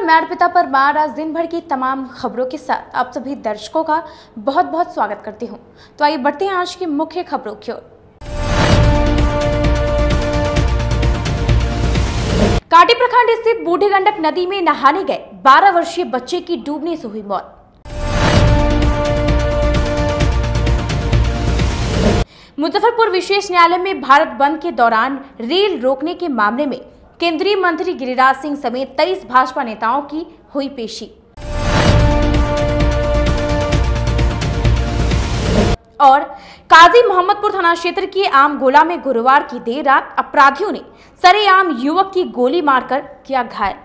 मैं अर्पिता परमार आज दिन भर की तमाम खबरों के साथ आप सभी दर्शकों का बहुत बहुत स्वागत करती हूं। तो आइए बढ़ते हैं आज की मुख्य खबरों की ओर। कांटी प्रखंड स्थित बूढ़ी गंडक नदी में नहाने गए 12 वर्षीय बच्चे की डूबने से हुई मौत। मुजफ्फरपुर विशेष न्यायालय में भारत बंद के दौरान रेल रोकने के मामले में केंद्रीय मंत्री गिरिराज सिंह समेत 23 भाजपा नेताओं की हुई पेशी। और काजी मोहम्मदपुर थाना क्षेत्र के आमगोला में गुरुवार की देर रात अपराधियों ने सरेआम युवक की गोली मारकर किया घायल।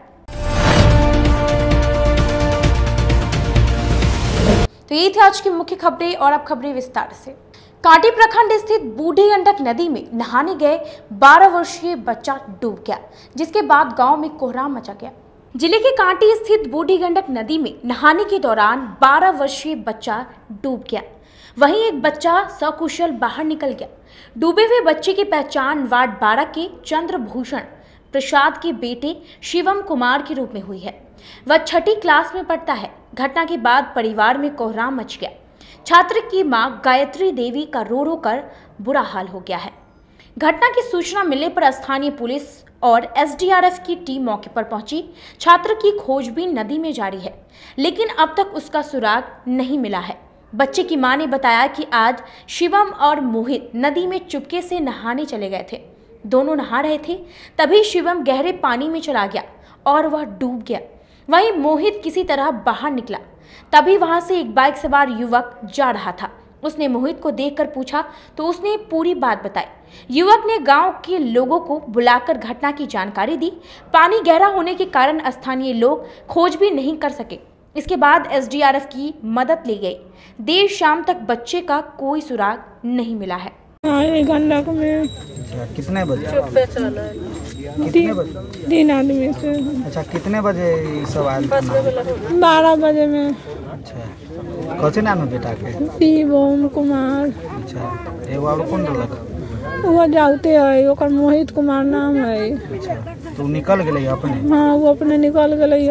तो ये थी आज की मुख्य खबरें और अब खबरें विस्तार से। कांटी प्रखंड स्थित बूढ़ी गंडक नदी में नहाने गए 12 वर्षीय बच्चा डूब गया, जिसके बाद गांव में कोहराम मचा गया। जिले के कांटी स्थित बूढ़ी गंडक नदी में नहाने के दौरान 12 वर्षीय बच्चा डूब गया, वहीं एक बच्चा सकुशल बाहर निकल गया। डूबे हुए बच्चे की पहचान वार्ड 12 के चंद्रभूषण प्रसाद के बेटे शिवम कुमार के रूप में हुई है। वह 6ठी क्लास में पढ़ता है। घटना के बाद परिवार में कोहराम मच गया। छात्र की मां गायत्री देवी का रो रो कर बुरा हाल हो गया है। घटना की सूचना मिलने पर स्थानीय पुलिस और एसडीआरएफ की टीम मौके पर पहुंची। छात्र की खोजबीन नदी में जारी है, लेकिन अब तक उसका सुराग नहीं मिला है। बच्चे की मां ने बताया कि आज शिवम और मोहित नदी में चुपके से नहाने चले गए थे। दोनों नहा रहे थे, तभी शिवम गहरे पानी में चला गया और वह डूब गया। वहीं मोहित किसी तरह बाहर निकला। तभी वहां से एक बाइक सवार युवक जा रहा था। उसने मोहित को देखकर पूछा तो उसने पूरी बात बताई। युवक ने गांव के लोगों को बुलाकर घटना की जानकारी दी। पानी गहरा होने के कारण स्थानीय लोग खोज भी नहीं कर सके। इसके बाद एसडीआरएफ की मदद ली गई। देर शाम तक बच्चे का कोई सुराग नहीं मिला है। गंडक में कितने बजे? कितने बजे? 3 आदमी से। अच्छा, कितने बजे सब आए? 12 बजे में। अच्छा, कौन नाम है बेटा के? शिवम कुमार। अच्छा, एगो और कौन रहलक? वो जाते है, ओकर मोहित कुमार नाम है। अच्छा, तो निकल गए अपने? हाँ, वो अपने निकल गए।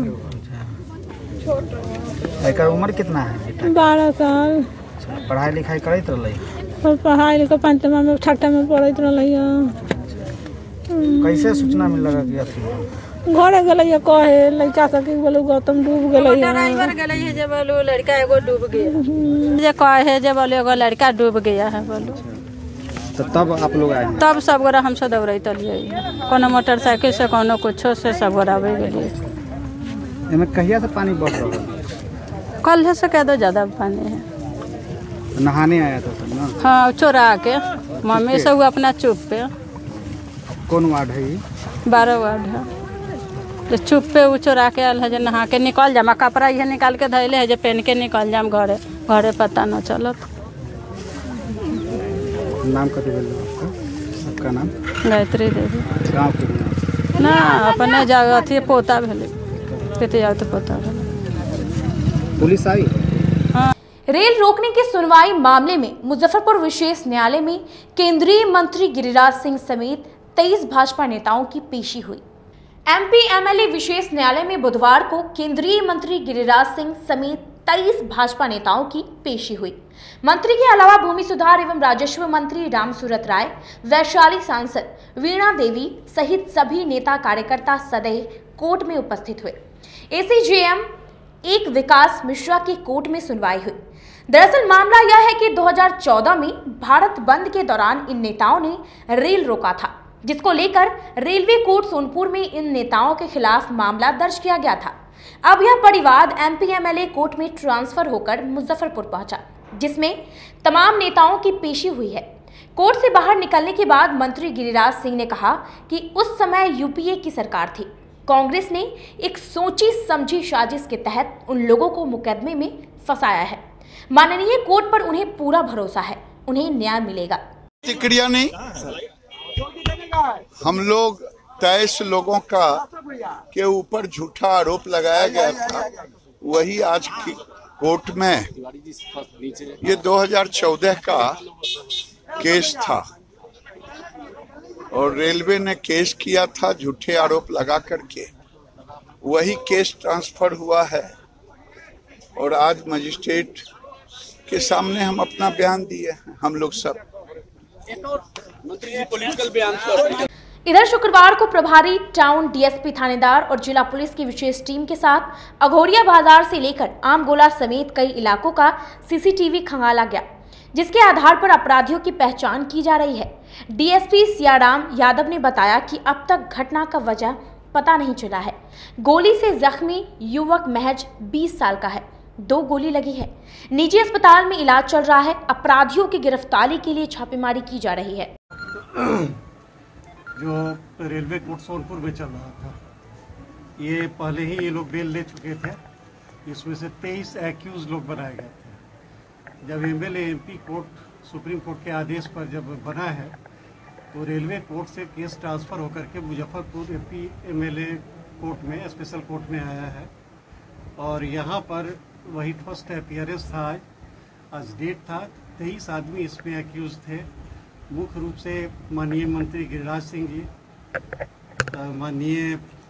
अच्छा, एकर उम्र कितना है बेटा? 12 साल। अच्छा, पढ़ाई लिखाई करते रहे? और पढ़ाई लिखाई 5मा में 6ठा में पढ़ते रहे। कैसे सूचना मिल लगा कि अथी घरे गए कहे लड़का सब बोलो गौतम डूब गए। ड्राइवर गए जे बोलो लड़का एगो डूब गया, जे कहे जे बोलो एगो लड़का डूब गया है बोलो। तो तब आप लोग आए? तब सब गोरा हम सब दौड़ते लिए, कोनो मोटरसाइकिल से कोनो कुछो से सब गोरा आवे गए। एमे कहिया से पानी बढ़ रहा है? कल से कह दो ज्यादा पानी है। नहाने आया था सब ना? हाँ, चोरा के मम्मी सब अपना चुप पे। कौन वार्ड है ये? 12 वार्ड है। जो चुप पे वो चोरा के आल है, जो नहा के निकल जाम, कपड़ा ये निकाल के धैले है, जो पहन के निकल जाम घरे पता न चलत। नाम कथी भेल आपका? आपका नाम? गायत्री देवी। गाँव के ना अपने जगह थी पोता भेले, कहते जाओ तो पोता भेले। पुलिस आई? हाँ। रेल रोकने की सुनवाई मामले में मुजफ्फरपुर विशेष न्यायालय में केंद्रीय मंत्री गिरिराज सिंह समेत 23 भाजपा नेताओं की पेशी हुई। एमपी एमएलए विशेष न्यायालय में बुधवार को केंद्रीय मंत्री गिरिराज सिंह समेत 23 भाजपा नेताओं की पेशी हुई। मंत्री के अलावा भूमि सुधार एवं राजस्व मंत्री रामसूरत राय, वैशाली सांसद वीणा देवी सहित सभी नेता कार्यकर्ता सदैव कोर्ट में उपस्थित हुए। एसीजेएम 1 विकास मिश्रा की कोर्ट में सुनवाई हुई। दरअसल मामला यह है कि 2014 में भारत बंद के दौरान इन नेताओं ने रेल रोका था, जिसको लेकर रेलवे कोर्ट सोनपुर में इन नेताओं के खिलाफ मामला दर्ज किया गया था। अब यह परिवाद एमपी एमएलए कोर्ट में ट्रांसफर होकर मुजफ्फरपुर पहुंचा, जिसमें तमाम नेताओं की पेशी हुई है। कोर्ट से बाहर निकलने के बाद मंत्री गिरिराज सिंह ने कहा कि उस समय यूपीए की सरकार थी। कांग्रेस ने एक सोची समझी साजिश के तहत उन लोगों को मुकदमे में फंसाया है। माननीय कोर्ट पर उन्हें पूरा भरोसा है, उन्हें न्याय मिलेगा। प्रतिक्रिया नहीं, हम लोग 23 लोगों का के ऊपर झूठा आरोप लगाया गया था, वही आज की कोर्ट में ये 2014 का केस था और रेलवे ने केस किया था झूठे आरोप लगा करके। वही केस ट्रांसफर हुआ है और आज मजिस्ट्रेट के सामने हम अपना बयान दिए हैं, हम लोग सब। इधर शुक्रवार को प्रभारी टाउन डीएसपी थानेदार और जिला पुलिस की विशेष टीम के साथ अघोरिया बाजार से लेकर आमगोला समेत कई इलाकों का सीसीटीवी खंगाला गया, जिसके आधार पर अपराधियों की पहचान की जा रही है। डीएसपी सियाराम यादव ने बताया कि अब तक घटना का वजह पता नहीं चला है। गोली से जख्मी युवक महज 20 साल का है, 2 गोली लगी है। निजी अस्पताल में इलाज चल रहा है। अपराधियों की गिरफ्तारी के लिए छापेमारी की जा रही है। जो रेलवे कोर्ट सोनपुर में चल रहा था, ये पहले ही ये लोग बेल ले चुके थे। इसमें से 23 एक्यूज लोग बनाए गए थे। जब MLA MP court supreme court के आदेश पर जब बना है तो रेलवे कोर्ट से केस ट्रांसफ़र होकर के मुजफ्फरपुर एमपी एमएलए कोर्ट में, स्पेशल कोर्ट में आया है। और यहाँ पर वही फर्स्ट अपीयरेंस था, आज डेट था। 23 आदमी इसमें एक्यूज थे। मुख्य रूप से माननीय मंत्री गिरिराज सिंह जी, माननीय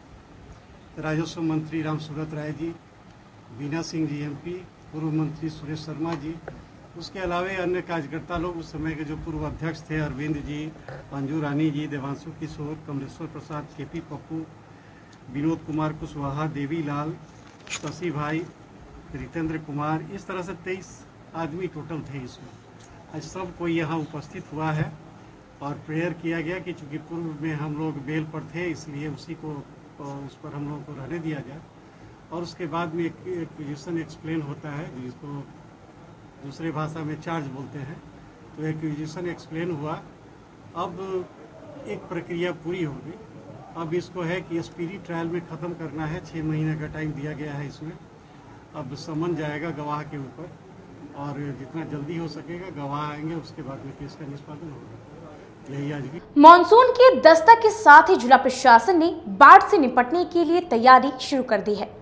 राजस्व मंत्री रामसूरत राय जी, बीना सिंह जी एमपी, पूर्व मंत्री सुरेश शर्मा जी, उसके अलावा अन्य कार्यकर्ता लोग उस समय के जो पूर्व अध्यक्ष थे, अरविंद जी, अंजू रानी जी, देवांशु किशोर, कमलेश्वर प्रसाद, केपी पप्पू, विनोद कुमार कुशवाहा, देवी लाल, शशि भाई, रितेंद्र कुमार, इस तरह से 23 आदमी टोटल थे इसमें। आज सब कोई यहाँ उपस्थित हुआ है और प्रेयर किया गया कि चूँकि पूर्व में हम लोग बेल पर थे, इसलिए उसी को उस पर हम लोगों को रहने दिया जाए। और उसके बाद में एक एक्विजिशन एक्सप्लेन होता है, जिसको दूसरे भाषा में चार्ज बोलते हैं। तो एक्विजिशन एक्सप्लेन हुआ। अब एक प्रक्रिया पूरी हो गई। अब इसको है कि स्पीडी ट्रायल में ख़त्म करना है। 6 महीने का टाइम दिया गया है इसमें। अब समन जाएगा गवाह के ऊपर और जितना जल्दी हो सकेगा गवाह आएंगे, उसके बाद में केस का निष्पादन होगा। यही आज की मॉनसून की दस्तक के साथ ही जिला प्रशासन ने बाढ़ से निपटने के लिए तैयारी शुरू कर दी है।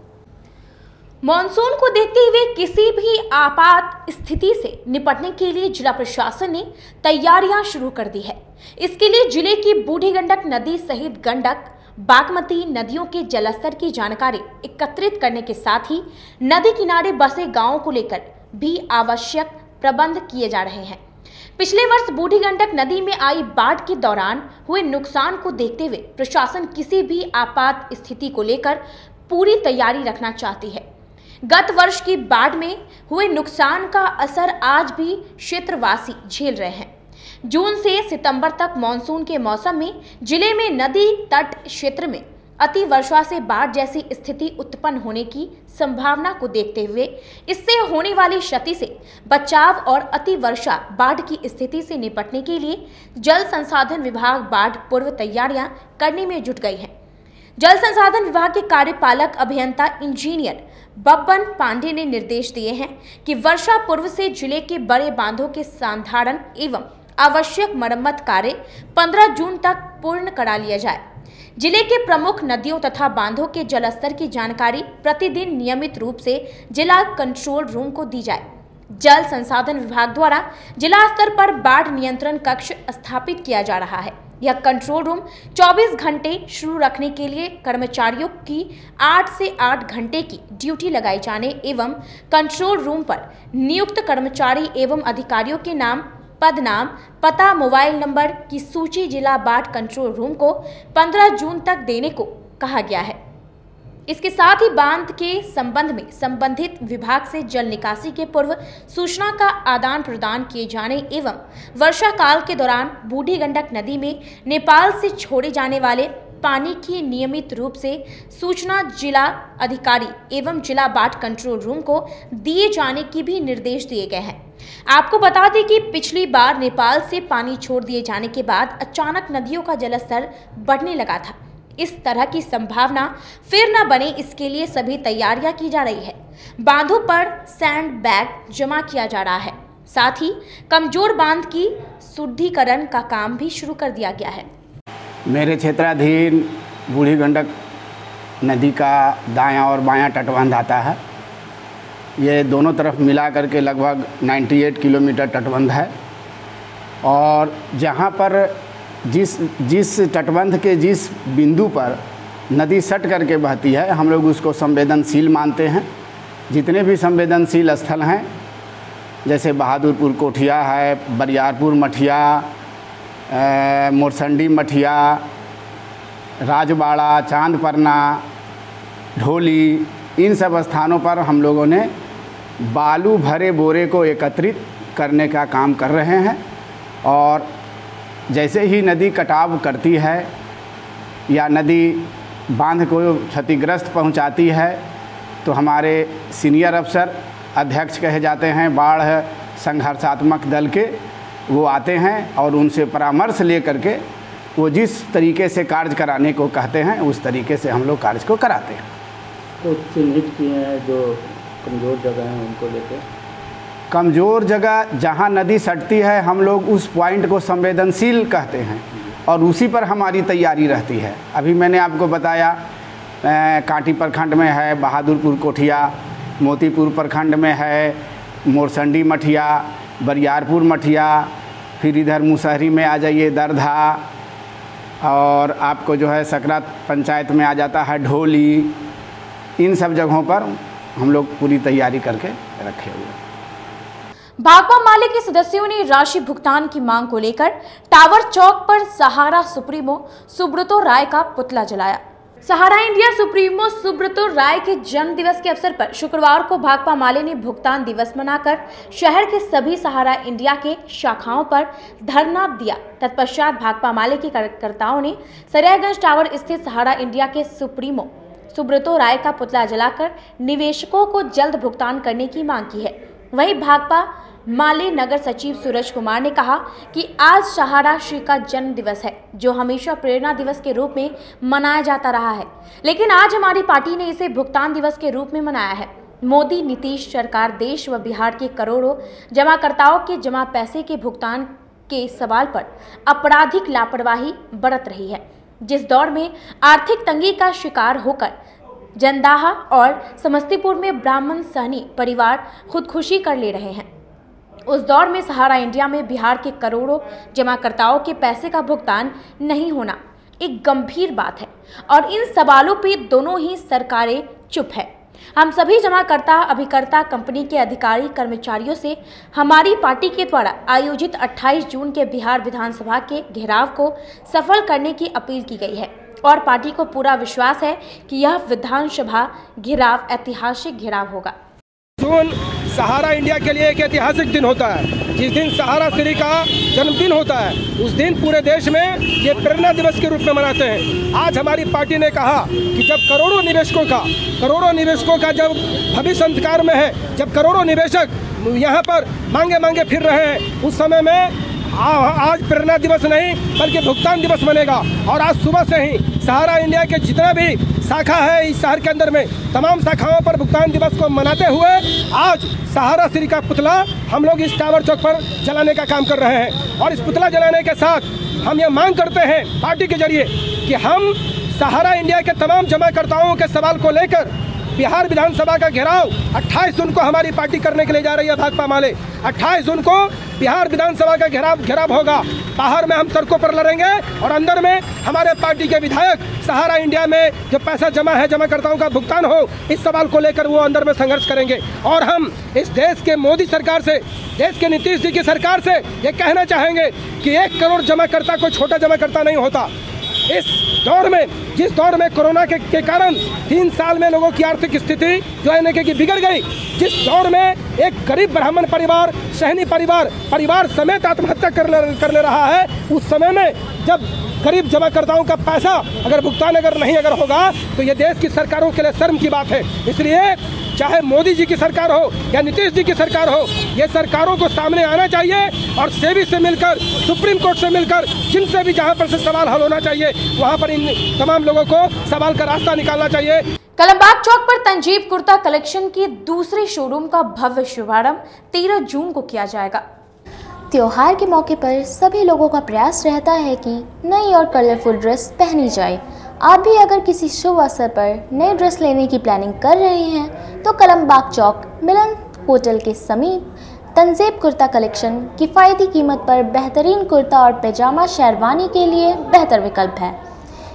मॉनसून को देखते हुए किसी भी आपात स्थिति से निपटने के लिए जिला प्रशासन ने तैयारियां शुरू कर दी है। इसके लिए जिले की बूढ़ी गंडक नदी सहित गंडक, बागमती नदियों के जलस्तर की जानकारी एकत्रित करने के साथ ही नदी किनारे बसे गांवों को लेकर भी आवश्यक प्रबंध किए जा रहे हैं। पिछले वर्ष बूढ़ी गंडक नदी में आई बाढ़ के दौरान हुए नुकसान को देखते हुए प्रशासन किसी भी आपात स्थिति को लेकर पूरी तैयारी रखना चाहती है। गत वर्ष की बाढ़ में हुए नुकसान का असर आज भी क्षेत्रवासी झेल रहे हैं। जून से सितंबर तक मानसून के मौसम में जिले में नदी तट क्षेत्र में अति वर्षा से बाढ़ जैसी स्थिति उत्पन्न होने की संभावना को देखते हुए इससे होने वाली क्षति से बचाव और अति वर्षा बाढ़ की स्थिति से निपटने के लिए जल संसाधन विभाग बाढ़ पूर्व तैयारियां करने में जुट गई है। जल संसाधन विभाग के कार्यपालक अभियंता इंजीनियर बब्बन पांडे ने निर्देश दिए हैं कि वर्षा पूर्व से जिले के बड़े बांधों के संधारण एवं आवश्यक मरम्मत कार्य 15 जून तक पूर्ण करा लिया जाए। जिले के प्रमुख नदियों तथा बांधों के जलस्तर की जानकारी प्रतिदिन नियमित रूप से जिला कंट्रोल रूम को दी जाए। जल संसाधन विभाग द्वारा जिला स्तर पर बाढ़ नियंत्रण कक्ष स्थापित किया जा रहा है। यह कंट्रोल रूम 24 घंटे शुरू रखने के लिए कर्मचारियों की 8 से 8 घंटे की ड्यूटी लगाई जाने एवं कंट्रोल रूम पर नियुक्त कर्मचारी एवं अधिकारियों के नाम, पद नाम, पता, मोबाइल नंबर की सूची जिला बाढ़ कंट्रोल रूम को 15 जून तक देने को कहा गया है। इसके साथ ही बांध के संबंध में संबंधित विभाग से जल निकासी के पूर्व सूचना का आदान प्रदान किए जाने एवं वर्षा काल के दौरान बूढ़ी गंडक नदी में नेपाल से छोड़े जाने वाले पानी की नियमित रूप से सूचना जिला अधिकारी एवं जिला बाढ़ कंट्रोल रूम को दिए जाने की भी निर्देश दिए गए हैं। आपको बता दें कि पिछली बार नेपाल से पानी छोड़ दिए जाने के बाद अचानक नदियों का जलस्तर बढ़ने लगा था। इस तरह की संभावना फिर न बने, इसके लिए सभी तैयारियां की जा रही है। बांधों पर सैंड बैग जमा किया जा रहा है। साथ ही कमजोर बांध की सुदृढ़ीकरण का काम भी शुरू कर दिया गया है। मेरे क्षेत्राधीन बूढ़ी गंडक नदी का दायां और बायां तटबंध आता है। ये दोनों तरफ मिला करके लगभग 98 किलोमीटर तटबंध है। और जहाँ पर जिस तटबंध के जिस बिंदु पर नदी सट करके बहती है, हम लोग उसको संवेदनशील मानते हैं। जितने भी संवेदनशील स्थल हैं, जैसे बहादुरपुर कोठिया है, बरियारपुर मठिया, मोरसंडी मठिया, राजबाड़ा, चांदपरना, ढोली, इन सब स्थानों पर हम लोगों ने बालू भरे बोरे को एकत्रित करने का काम कर रहे हैं। और जैसे ही नदी कटाव करती है या नदी बांध को क्षतिग्रस्त पहुंचाती है, तो हमारे सीनियर अफसर, अध्यक्ष कहे जाते हैं बाढ़ संघर्षात्मक दल के, वो आते हैं और उनसे परामर्श ले करके वो जिस तरीके से कार्य कराने को कहते हैं उस तरीके से हम लोग कार्य को कराते हैं। तो चिन्हित किए हैं जो कमज़ोर जगह हैं उनको लेकर? कमज़ोर जगह जहाँ नदी सटती है, हम लोग उस पॉइंट को संवेदनशील कहते हैं और उसी पर हमारी तैयारी रहती है। अभी मैंने आपको बताया कांटी प्रखंड में है बहादुरपुर कोठिया, मोतीपुर प्रखंड में है मोरसंडी मठिया, बरियारपुर मठिया, फिर इधर मुसहरी में आ जाइए दरधा, और आपको जो है सकरा पंचायत में आ जाता है ढोली। इन सब जगहों पर हम लोग पूरी तैयारी करके रखे हुए हैं। भाकपा माले के सदस्यों ने राशि भुगतान की मांग को लेकर टावर चौक पर सहारा सुप्रीमो सुब्रतो राय का पुतला जलाया। सहारा इंडिया सुप्रीमो सुब्रतो राय के जन्म दिवस के अवसर पर शुक्रवार को भाकपा माले ने भुगतान दिवस मनाकर शहर के सभी सहारा इंडिया के शाखाओं पर धरना दिया। तत्पश्चात भाकपा माले के कार्यकर्ताओं ने सरायगंज टावर स्थित सहारा इंडिया के सुप्रीमो सुब्रतो राय का पुतला जलाकर निवेशकों को जल्द भुगतान करने की मांग की है। वहीं भाकपा माले नगर सचिव सूरज कुमार ने कहा कि आज सहारा श्री का जन्म दिवस है, जो हमेशा प्रेरणा दिवस के रूप में मनाया जाता रहा है, लेकिन आज हमारी पार्टी ने इसे भुगतान दिवस के रूप में मनाया है। मोदी नीतीश सरकार देश व बिहार के करोड़ों जमाकर्ताओं के जमा पैसे के भुगतान के सवाल पर आपराधिक लापरवाही बरत रही है। जिस दौर में आर्थिक तंगी का शिकार होकर जंदाहा और समस्तीपुर में ब्राह्मण सहनी परिवार खुदकुशी कर ले रहे हैं, उस दौर में सहारा इंडिया में बिहार के करोड़ों जमाकर्ताओं के पैसे का भुगतान नहीं होना एक गंभीर बात है और इन सवालों पे दोनों ही सरकारें चुप है। हम सभी जमाकर्ता अभिकर्ता कंपनी के अधिकारी कर्मचारियों से हमारी पार्टी के द्वारा आयोजित 28 जून के बिहार विधानसभा के घेराव को सफल करने की अपील की गई है और पार्टी को पूरा विश्वास है कि यह विधानसभा घेराव ऐतिहासिक घेराव होगा। जून सहारा इंडिया के लिए एक ऐतिहासिक दिन होता है। जिस दिन सहारा श्री का जन्मदिन होता है उस दिन पूरे देश में ये प्रेरणा दिवस के रूप में मनाते हैं। आज हमारी पार्टी ने कहा कि जब करोड़ों निवेशकों का जब भविष्य अंधकार में है, जब करोड़ों निवेशक यहाँ पर मांगे फिर रहे हैं, उस समय में आज प्रेरणा दिवस नहीं बल्कि भुगतान दिवस बनेगा। और आज सुबह से ही सहारा इंडिया के जितना भी शाखा है इस शहर के अंदर में तमाम शाखाओं पर भुगतान दिवस को मनाते हुए आज सहारा श्री का पुतला हम लोग इस टावर चौक पर जलाने का काम कर रहे हैं। और इस पुतला जलाने के साथ हम ये मांग करते हैं पार्टी के जरिए कि हम सहारा इंडिया के तमाम जमाकर्ताओं के सवाल को लेकर बिहार विधानसभा का घेराव 28 जून को हमारी पार्टी करने के लिए जा रही है। भाकपा माले 28 जून को बिहार विधानसभा का घेराव होगा। बाहर में हम सड़कों पर लड़ेंगे और अंदर में हमारे पार्टी के विधायक सहारा इंडिया में जो पैसा जमा है जमाकर्ताओं का भुगतान हो, इस सवाल को लेकर वो अंदर में संघर्ष करेंगे। और हम इस देश के मोदी सरकार से, देश के नीतीश जी की सरकार से ये कहना चाहेंगे कि 1 करोड़ जमाकर्ता कोई छोटा जमाकर्ता नहीं होता। इस दौर में, जिस दौर में कोरोना के कारण 3 साल में लोगों की आर्थिक स्थिति जो है कि बिगड़ गई, जिस दौर में एक गरीब ब्राह्मण परिवार, सहनी परिवार समेत आत्महत्या कर ले रहा है, उस समय में जब गरीब जमाकर्ताओं का पैसा अगर भुगतान नहीं होगा तो ये देश की सरकारों के लिए शर्म की बात है। इसलिए चाहे मोदी जी की सरकार हो या नीतीश जी की सरकार हो, ये सरकारों को सामने आना चाहिए और सेबी से मिलकर, सुप्रीम कोर्ट से मिलकर, जिनसे भी जहां पर से सवाल हल होना चाहिए वहां पर इन तमाम लोगों को सवाल का रास्ता निकालना चाहिए। कलमबाग चौक पर तंजीब कुर्ता कलेक्शन की दूसरे शोरूम का भव्य शुभारंभ 13 जून को किया जाएगा। त्योहार के मौके पर सभी लोगों का प्रयास रहता है कि नई और कलरफुल ड्रेस पहनी जाए। आप भी अगर किसी शुभ अवसर पर नई ड्रेस लेने की प्लानिंग कर रहे हैं तो कलमबाग चौक मिलन होटल के समीप तंजीब कुर्ता कलेक्शन किफ़ायती कीमत पर बेहतरीन कुर्ता और पैजामा शेरवानी के लिए बेहतर विकल्प है।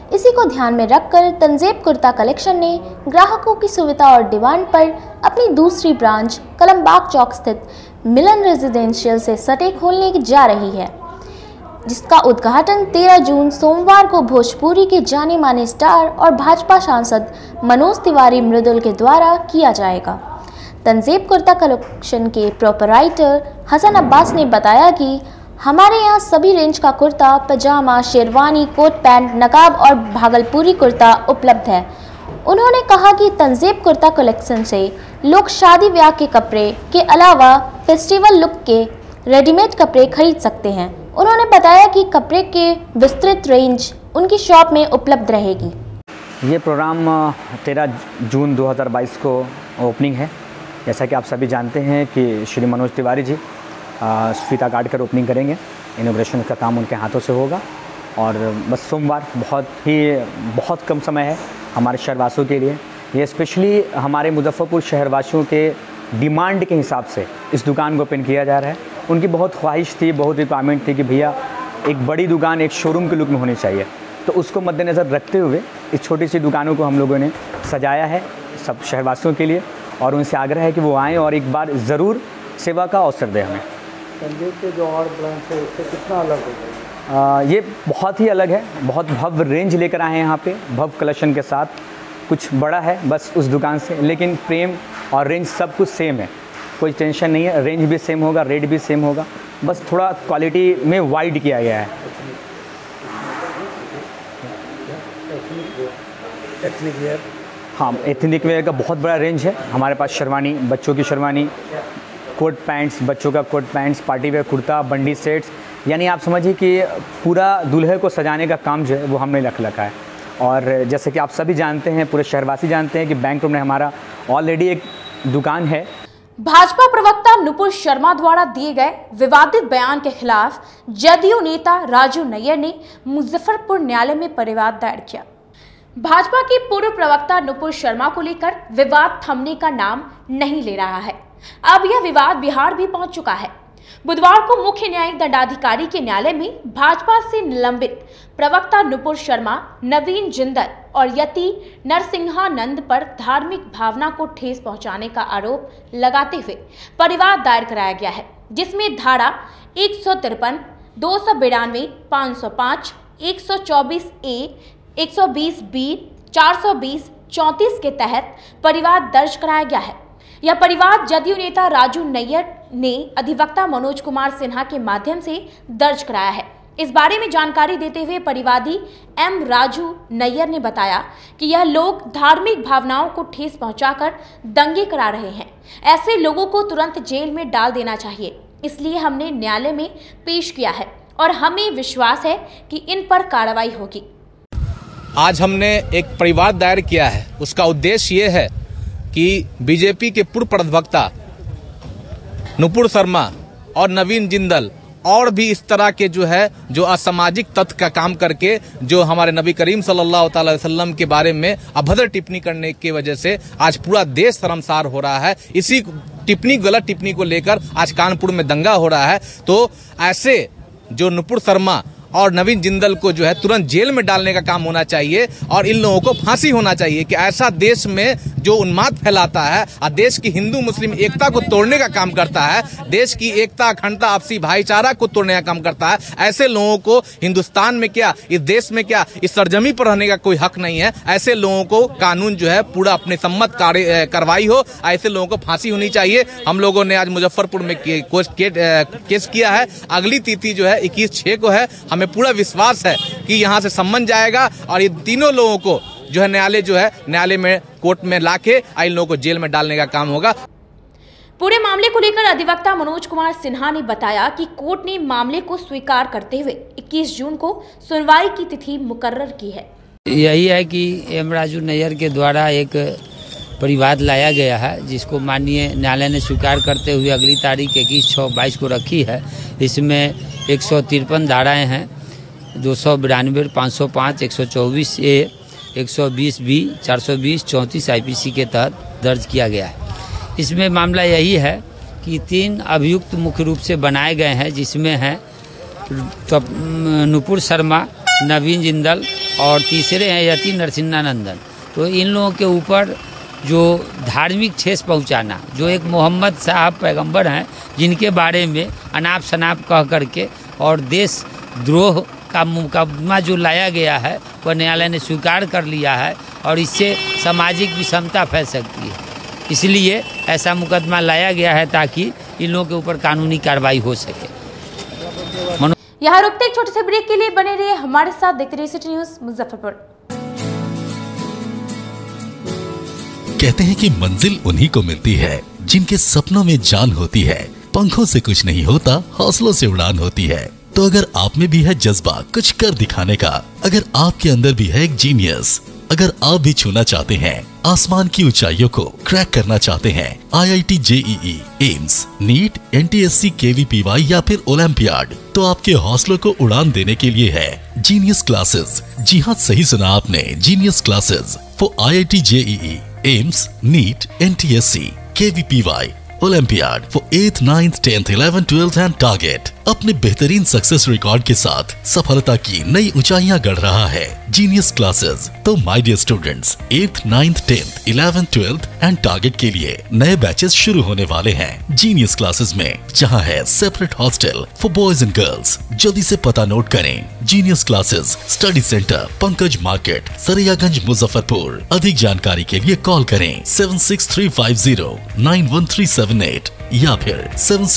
इसी को ध्यान में रखकर तंजेब कुर्ता कलेक्शन ने ग्राहकों की सुविधा और डिमांड पर अपनी दूसरी ब्रांच कलमबाग चौक स्थित मिलन रेजिडेंशियल से सटे खोलने जा रही है, जिसका उद्घाटन 13 जून सोमवार को भोजपुरी के जाने माने स्टार और भाजपा सांसद मनोज तिवारी मृदुल के द्वारा किया जाएगा। तंजेब कुर्ता कलेक्शन के प्रोपराइटर हसन अब्बास ने बताया कि हमारे यहाँ सभी रेंज का कुर्ता, पजामा, शेरवानी, कोट पैंट, नकाब और भागलपुरी कुर्ता उपलब्ध है। उन्होंने कहा कि तंजेब कुर्ता कलेक्शन से लोग शादी ब्याह के कपड़े के अलावा फेस्टिवल लुक के रेडीमेड कपड़े खरीद सकते हैं। उन्होंने बताया कि कपड़े के विस्तृत रेंज उनकी शॉप में उपलब्ध रहेगी। ये प्रोग्राम 13 जून 2022 को ओपनिंग है। जैसा कि आप सभी जानते हैं कि श्री मनोज तिवारी जी फीता काट कर ओपनिंग करेंगे। इनॉग्रेशन का काम उनके हाथों से होगा और बस सोमवार बहुत कम समय है हमारे शहरवासियों के लिए। ये स्पेशली हमारे मुजफ्फरपुर शहरवासियों के डिमांड के हिसाब से इस दुकान को ओपन किया जा रहा है। उनकी बहुत ख्वाहिश थी, बहुत रिक्वायरमेंट थी कि भैया एक बड़ी दुकान एक शोरूम के लुक में होनी चाहिए, तो उसको मद्देनज़र रखते हुए इस छोटी सी दुकानों को हम लोगों ने सजाया है सब शहरवासियों के लिए और उनसे आग्रह है कि वो आएँ और एक बार ज़रूर सेवा का अवसर दें हमें। तंजेब के जो और ब्रांच है उससे कितना अलग होगा? ये बहुत ही अलग है, बहुत भव्य रेंज लेकर आए हैं यहाँ पे, भव्य कलेक्शन के साथ। कुछ बड़ा है बस उस दुकान से, लेकिन फ्रेम और रेंज सब कुछ सेम है, कोई टेंशन नहीं है। रेंज भी सेम होगा, रेट भी सेम होगा, बस थोड़ा क्वालिटी में वाइड किया गया है। हाँ, एथनिक वेयर का बहुत बड़ा रेंज है हमारे पास। शेरवानी, बच्चों की शेरवानी, कोट पैंट्स, बच्चों का coat pants, party wear kurta, बंडी सेट्स, यानी आप समझिए कि पूरा दूल्हे को सजाने का काम जो है वो हमने रखा है। और जैसे कि आप सभी जानते हैं, पूरे शहरवासी जानते हैं कि बैंक रोड में हमारा ऑलरेडी एक दुकान है। भाजपा प्रवक्ता नुपुर शर्मा द्वारा दिए गए विवादित बयान के खिलाफ जदयू नेता राजू नैयर ने मुजफ्फरपुर न्यायालय में परिवाद दायर किया। भाजपा की पूर्व प्रवक्ता नुपुर शर्मा को लेकर विवाद थमने का नाम नहीं ले रहा है। अब यह विवाद बिहार भी पहुंच चुका है। बुधवार को मुख्य न्यायिक दंडाधिकारी के न्यायालय में भाजपा से निलंबित प्रवक्ता नुपुर शर्मा, नवीन जिंदल और यति नरसिंहानंद पर धार्मिक भावना को ठेस पहुंचाने का आरोप लगाते हुए परिवाद दायर कराया गया है, जिसमें धारा 153, 292, 505, 124A, 120B, 420, 34 के तहत परिवाद दर्ज कराया गया है। यह परिवाद जदयू नेता राजू नैयर ने अधिवक्ता मनोज कुमार सिन्हा के माध्यम से दर्ज कराया है। इस बारे में जानकारी देते हुए परिवादी एम राजू नैयर ने बताया कि यह लोग धार्मिक भावनाओं को ठेस पहुंचाकर दंगे करा रहे हैं। ऐसे लोगों को तुरंत जेल में डाल देना चाहिए, इसलिए हमने न्यायालय में पेश किया है और हमें विश्वास है कि इन पर कार्रवाई होगी। आज हमने एक परिवाद दायर किया है। उसका उद्देश्य ये है कि बीजेपी के पूर्व प्रवक्ता नुपुर शर्मा और नवीन जिंदल और भी इस तरह के जो असामाजिक तत्व का काम करके जो हमारे नबी करीम सल्लल्लाहु अलैहि वसल्लम के बारे में अभद्र टिप्पणी करने की वजह से आज पूरा देश शर्मसार हो रहा है। इसी गलत टिप्पणी को लेकर आज कानपुर में दंगा हो रहा है। तो ऐसे जो नुपुर शर्मा और नवीन जिंदल को तुरंत जेल में डालने का काम होना चाहिए और इन लोगों को फांसी होना चाहिए कि ऐसा देश में जो उन्माद फैलाता है और देश की हिंदू मुस्लिम एकता को तोड़ने का काम करता है, देश की एकता, अखंडता, आपसी भाईचारा को तोड़ने का काम करता है, ऐसे लोगों को हिंदुस्तान में क्या, इस देश में क्या, इस सरजमी पर रहने का कोई हक नहीं है। ऐसे लोगों को कानून पूरा अपने सम्मत कार्रवाई हो, ऐसे लोगों को फांसी होनी चाहिए। हम लोगों ने आज मुजफ्फरपुर में केस किया है। अगली तिथि 21/6 को है। हमें पूरा विश्वास है कि यहाँ से सम्मन जाएगा और ये तीनों लोगों को न्यायालय में कोर्ट में लाके इन लोगों को जेल में डालने का काम होगा। पूरे मामले को लेकर अधिवक्ता मनोज कुमार सिन्हा ने बताया कि कोर्ट ने मामले को स्वीकार करते हुए 21 जून को सुनवाई की तिथि मुकर्रर की है। यही है कि एम राजू नैयर के द्वारा एक परिवाद लाया गया है, जिसको माननीय न्यायालय ने स्वीकार करते हुए अगली तारीख 21/6/22 को रखी है। इसमें 153 धाराएं हैं, 292, 505, 124A, 120B, 420, 34 IPC के तहत दर्ज किया गया है। इसमें मामला यही है कि 3 अभियुक्त मुख्य रूप से बनाए गए हैं, जिसमें हैं नुपुर शर्मा, नवीन जिंदल और तीसरे हैं यति नरसिंहानंदन। तो इन लोगों के ऊपर जो धार्मिक ठेस पहुंचाना, जो एक मोहम्मद साहब पैगंबर हैं जिनके बारे में अनाप शनाप कह करके और देशद्रोह का मुकदमा जो लाया गया है वह न्यायालय ने स्वीकार कर लिया है और इससे सामाजिक विषमता फैल सकती है। इसलिए ऐसा मुकदमा लाया गया है ताकि इन लोगों के ऊपर कानूनी कार्रवाई हो सके। यहाँ रुकते एक छोटे से ब्रेक के लिए बने रहिए हमारे साथ, देखते रहिए सिटी न्यूज़ मुजफ्फरपुर। कहते हैं कि मंजिल उन्हीं को मिलती है जिनके सपनों में जान होती है। पंखों से कुछ नहीं होता, हौसलों से उड़ान होती है। तो अगर आप में भी है जज्बा कुछ कर दिखाने का, अगर आपके अंदर भी है एक जीनियस, अगर आप भी छूना चाहते हैं आसमान की ऊंचाइयों को, क्रैक करना चाहते हैं IIT JEE, AIIMS, NEET, NTSC, KVPY या फिर ओलंपियाड, तो आपके हौसलों को उड़ान देने के लिए है जीनियस क्लासेस। जी हाँ, सही सुना आपने, genius classes for IIT JEE, AIIMS, NEET, NTSC, KVPY, Olympiad for 8th, 9th, 10th, 11th, 12th and target. अपने बेहतरीन सक्सेस रिकॉर्ड के साथ सफलता की नई ऊंचाइयां गढ़ रहा है जीनियस क्लासेस। तो my dear students, 8th, 9th, 10th, 11th, 12th and target के लिए नए बैचेस शुरू होने वाले हैं जीनियस क्लासेस में, जहां है separate hostel for boys and girls. जल्दी से पता नोट करें, genius classes, study centre, Pankaj market, Saraiyaganj, Muzaffarpur. अधिक जानकारी के लिए कॉल करें 7635091378 या फिर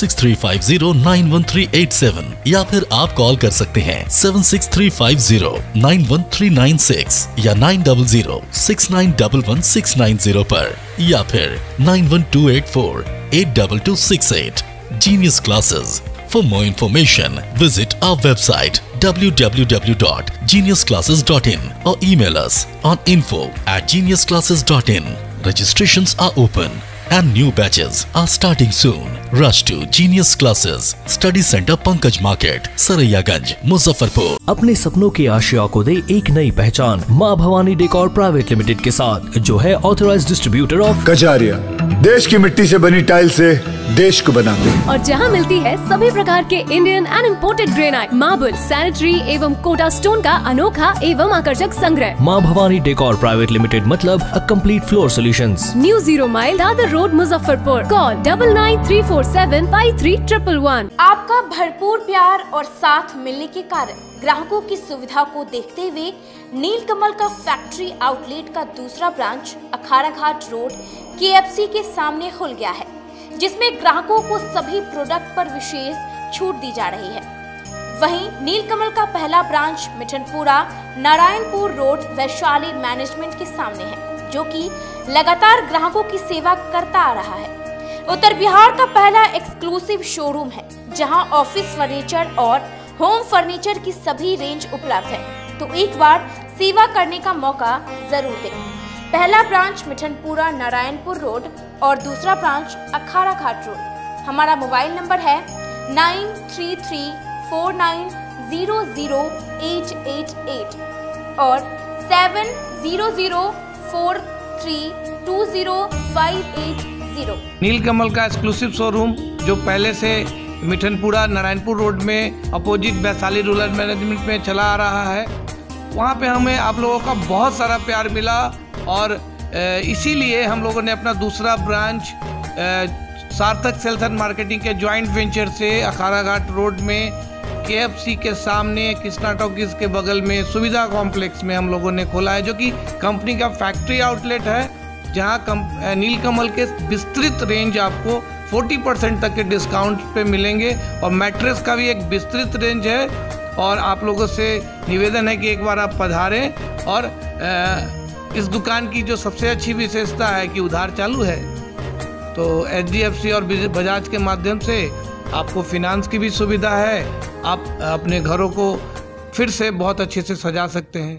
7635091387 या फिर आप कॉल कर सकते हैं 7635091396 या 9006911690 पर या फिर 9128482268। Genius Classes. For more information, visit our website www.geniusclasses.in or email us on info@geniusclasses.in. Registrations are open and new batches are starting soon. Rush to Genius Classes, Study Center, Pankaj Market, Saraiyaganj, Muzaffarpur. अपने सपनों के आशिया को दे एक नई पहचान माँ Bhavani decor private limited के साथ, जो है ऑथराइज्ड डिस्ट्रीब्यूटर ऑफ कजारिया। देश की मिट्टी से बनी टाइल से देश को बनाते हैं और जहां मिलती है सभी प्रकार के Indian and imported granite, marble, sanitary एवं कोटा स्टोन का अनोखा एवं आकर्षक संग्रह। माँ भवानी डेकोर प्राइवेट लिमिटेड मतलब a complete floor solutions. New 0 mile Dadar road, Muzaffarpur. Call 9934753111। आपका भरपूर प्यार और साथ मिलने के कारण ग्राहकों की सुविधा को देखते हुए नीलकमल का फैक्ट्री आउटलेट का दूसरा branch Akhara Ghat road KFC के सामने खुल गया है, जिसमें ग्राहकों को सभी प्रोडक्ट पर विशेष छूट दी जा रही है। वहीं नीलकमल का पहला branch Mithanpura Narayanpur road Vaishali management के सामने है, जो कि लगातार ग्राहकों की सेवा करता आ रहा है। उत्तर बिहार का पहला एक्सक्लूसिव शोरूम है, जहां ऑफिस फर्नीचर और होम फर्नीचर की सभी रेंज उपलब्ध है। तो एक बार सेवा करने का मौका जरूर दें। पहला ब्रांच मिठनपुरा नारायणपुर रोड और दूसरा ब्रांच अखाड़ा घाट रोड। हमारा मोबाइल नंबर है 9334900888 और 7004320580। नीलकमल का एक्सक्लूसिव शोरूम जो पहले से मिठनपुरा नारायणपुर रोड में अपोजिट वैशाली रूरल मैनेजमेंट में चला आ रहा है। वहाँ पे हमें आप लोगों का बहुत सारा प्यार मिला और इसीलिए हम लोगों ने अपना दूसरा branch Sarthak sales and marketing के जॉइंट वेंचर से अखाड़ा घाट रोड में KFC के सामने कृष्णा टॉकीज के बगल में सुविधा कॉम्प्लेक्स में हम लोगों ने खोला है, जो कि कंपनी का फैक्ट्री आउटलेट है, जहां नीलकमल के विस्तृत रेंज आपको 40% तक के डिस्काउंट पे मिलेंगे और मैट्रेस का भी एक विस्तृत रेंज है। और आप लोगों से निवेदन है कि एक बार आप पधारें। और इस दुकान की जो सबसे अच्छी विशेषता है कि उधार चालू है, तो HDFC और बजाज के माध्यम से आपको फिनांस की भी सुविधा है। आप अपने घरों को फिर से बहुत अच्छे से सजा सकते हैं।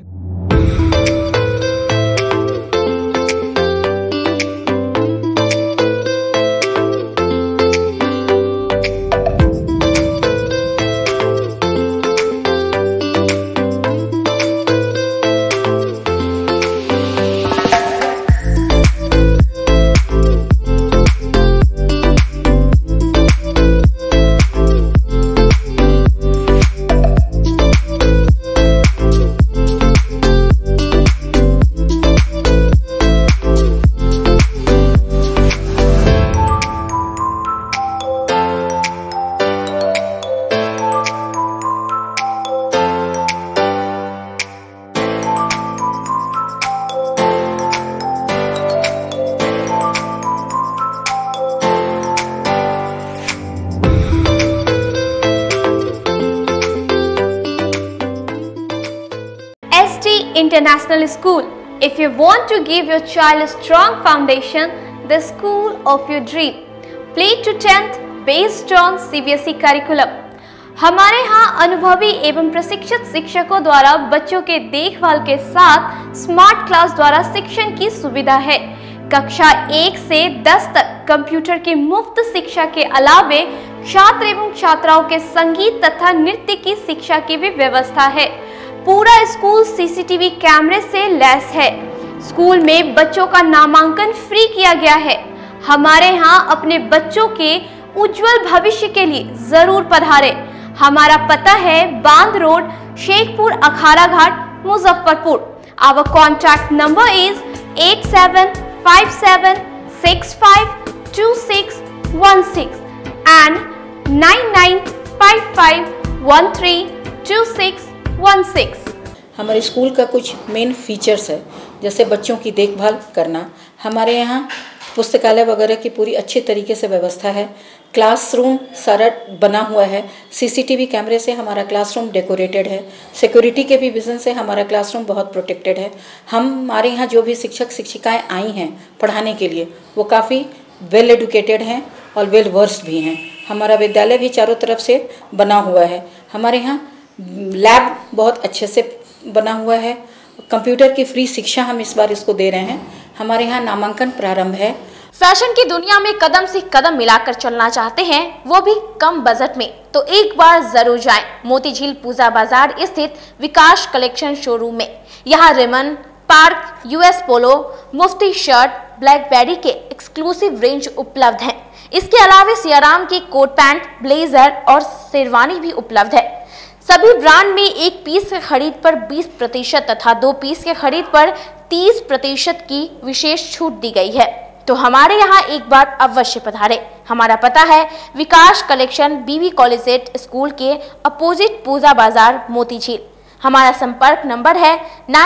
International School. If you want to give your child a strong foundation, the school of your dream. Play to 10th based on CBSE curriculum. हमारे यहाँ अनुभवी एवं प्रशिक्षित शिक्षकों द्वारा बच्चों के देखभाल के साथ स्मार्ट क्लास द्वारा शिक्षण की सुविधा है। कक्षा 1 से 10 तक कंप्यूटर की मुफ्त शिक्षा के अलावे छात्र एवं छात्राओं के संगीत तथा नृत्य की शिक्षा की भी व्यवस्था है। पूरा स्कूल सीसीटीवी कैमरे से लैस है। स्कूल में बच्चों का नामांकन फ्री किया गया है। हमारे यहाँ अपने बच्चों के उज्जवल भविष्य के लिए जरूर पधारे। हमारा पता है Bandh road, Shekhpur Akhara Ghat, Muzaffarpur. Our contact number is 8757652616 and 9955132616। हमारे स्कूल का कुछ मेन फीचर्स है, जैसे बच्चों की देखभाल करना। हमारे यहाँ पुस्तकालय वगैरह की पूरी अच्छी तरीके से व्यवस्था है। क्लासरूम सारा बना हुआ है। सीसीटीवी कैमरे से हमारा क्लासरूम डेकोरेटेड है। सिक्योरिटी के भी विजन से हमारा क्लासरूम बहुत प्रोटेक्टेड है। हमारे यहाँ जो भी शिक्षक शिक्षिकाएं आई हैं पढ़ाने के लिए, वो काफ़ी वेल एडुकेटेड हैं और वेल वर्स्ड भी हैं। हमारा विद्यालय भी चारों तरफ से बना हुआ है। हमारे यहाँ लैब बहुत अच्छे से बना हुआ है। कंप्यूटर की फ्री शिक्षा हम इस बार इसको दे रहे हैं। हमारे यहाँ नामांकन प्रारंभ है। फैशन की दुनिया में कदम से कदम मिलाकर चलना चाहते हैं, वो भी कम बजट में, तो एक बार जरूर जाएं मोतीझील पूजा बाजार स्थित विकास कलेक्शन शोरूम में। यहाँ Raymond, Park, US Polo, Mufti shirt, Blackberry के एक्सक्लूसिव रेंज उपलब्ध हैं। इसके अलावा सियाराम की कोट पैंट, ब्लेजर और शेरवानी भी उपलब्ध है। सभी ब्रांड में 1 पीस के खरीद पर 20% तथा 2 पीस के खरीद पर 30% की विशेष छूट दी गई है। तो हमारे यहाँ एक बार अवश्य पधारे। हमारा पता है Vikas collection, BV college school के अपोजिट पूजा बाजार, मोतीझील। हमारा संपर्क नंबर है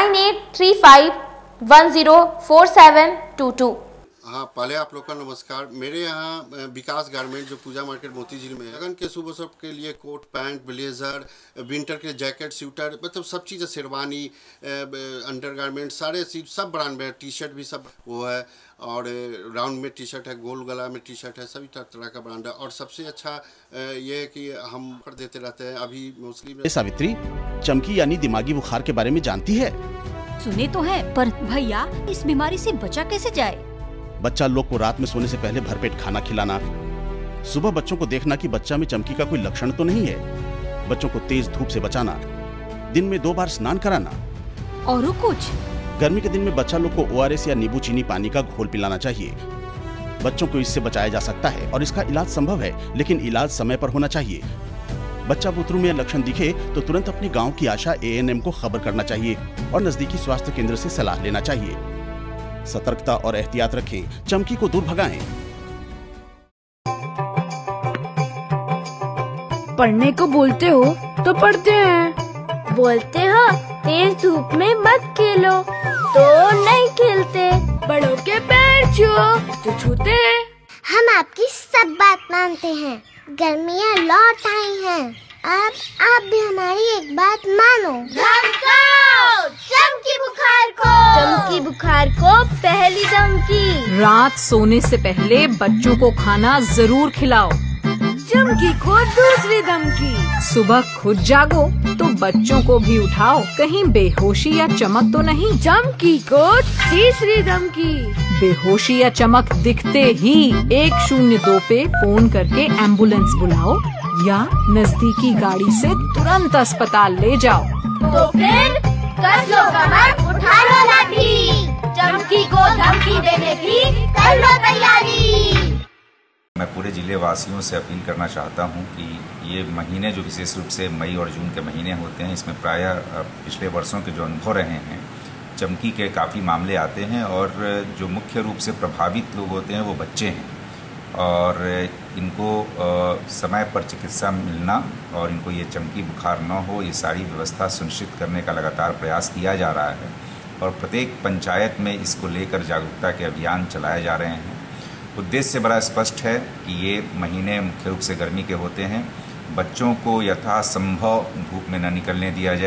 9835104722। हाँ, पहले आप लोग का नमस्कार। मेरे यहाँ विकास गारमेंट जो पूजा मार्केट मोतीझील में है, लगन के शुभ अवसर के लिए कोट पैंट, ब्लेजर, विंटर के जैकेट, स्वेटर, मतलब सब चीज़ें, शेरवानी, अंडर गारमेंट, सारे सब ब्रांड में, टी शर्ट भी सब वो है। और राउंड में टी शर्ट है, गोल गला में टी शर्ट है, सभी तरह का ब्रांड है। और सबसे अच्छा ये है कि हम कर देते रहते हैं। अभी मोस्टली सावित्री, चमकी यानी दिमागी बुखार के बारे में जानती है? सुने तो है, पर भैया इस बीमारी से बचा कैसे जाए? बच्चा लोग को रात में सोने से पहले भरपेट खाना खिलाना, सुबह बच्चों को देखना कि बच्चा में चमकी का कोई लक्षण तो नहीं है, बच्चों को तेज धूप से बचाना, दिन में 2 बार स्नान कराना। और कुछ? गर्मी के दिन में बच्चा लोग को ORS या नींबू चीनी पानी का घोल पिलाना चाहिए। बच्चों को इससे बचाया जा सकता है और इसका इलाज संभव है, लेकिन इलाज समय पर होना चाहिए। बच्चा बुतरू में लक्षण दिखे तो तुरंत अपने गांव की आशा ANM को खबर करना चाहिए और नजदीकी स्वास्थ्य केंद्र से सलाह लेना चाहिए। सतर्कता और एहतियात रखें, चमकी को दूर भगाएं। पढ़ने को बोलते हो तो पढ़ते हैं, बोलते हो तेज धूप में मत खेलो तो नहीं खेलते, बड़ों के पैर छुओ तो छूते हैं। हम आपकी सब बात मानते हैं। गर्मियाँ लौट आई हैं, अब आप भी हमारी एक बात मानो। चमकी बुखार को पहली धमकी। रात सोने से पहले बच्चों को खाना जरूर खिलाओ। चमकी को दूसरी धमकी। सुबह खुद जागो तो बच्चों को भी उठाओ, कहीं बेहोशी या चमक तो नहीं। चमकी को तीसरी धमकी। बेहोशी या चमक दिखते ही 102 पे फोन करके एम्बुलेंस बुलाओ या नजदीकी गाड़ी से तुरंत अस्पताल ले जाओ। तो फिर कर लो कमर, उठा लो लाठी, चमकी को धमकी देने की कर लो तैयारी। मैं पूरे जिले वासियों से अपील करना चाहता हूं कि ये महीने जो विशेष रूप से मई और जून के महीने होते हैं, इसमें प्रायः पिछले वर्षों के जो अनुभव रहे हैं, चमकी के काफ़ी मामले आते हैं और जो मुख्य रूप से प्रभावित लोग होते हैं वो बच्चे हैं। और इनको समय पर चिकित्सा मिलना और इनको ये चमकी बुखार न हो, ये सारी व्यवस्था सुनिश्चित करने का लगातार प्रयास किया जा रहा है। और प्रत्येक पंचायत में इसको लेकर जागरूकता के अभियान चलाए जा रहे हैं। उद्देश्य बड़ा स्पष्ट है कि ये महीने मुख्य रूप से गर्मी के होते हैं, बच्चों को यथासंभव धूप में न निकलने दिया जाए